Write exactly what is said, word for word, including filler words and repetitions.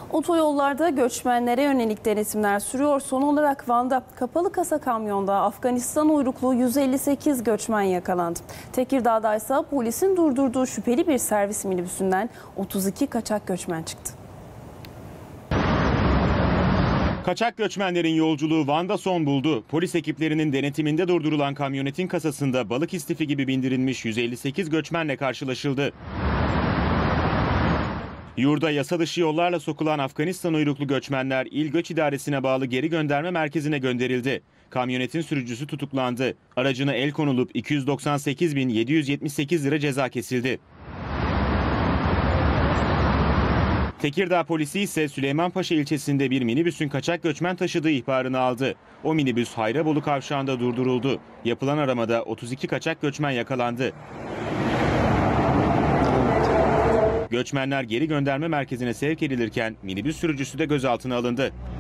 Otoyollarda göçmenlere yönelik denetimler sürüyor. Son olarak Van'da kapalı kasa kamyonda Afganistan uyruklu yüz elli sekiz göçmen yakalandı. Tekirdağ'da ise polisin durdurduğu şüpheli bir servis minibüsünden otuz iki kaçak göçmen çıktı. Kaçak göçmenlerin yolculuğu Van'da son buldu. Polis ekiplerinin denetiminde durdurulan kamyonetin kasasında balık istifi gibi bindirilmiş yüz elli sekiz göçmenle karşılaşıldı. Yurda yasa dışı yollarla sokulan Afganistan uyruklu göçmenler İl Göç İdaresi'ne bağlı geri gönderme merkezine gönderildi. Kamyonetin sürücüsü tutuklandı. Aracına el konulup iki yüz doksan sekiz bin yedi yüz yetmiş sekiz lira ceza kesildi. Tekirdağ polisi ise Süleymanpaşa ilçesinde bir minibüsün kaçak göçmen taşıdığı ihbarını aldı. O minibüs Hayrabolu kavşağında durduruldu. Yapılan aramada otuz iki kaçak göçmen yakalandı. Göçmenler geri gönderme merkezine sevk edilirken minibüs sürücüsü de gözaltına alındı.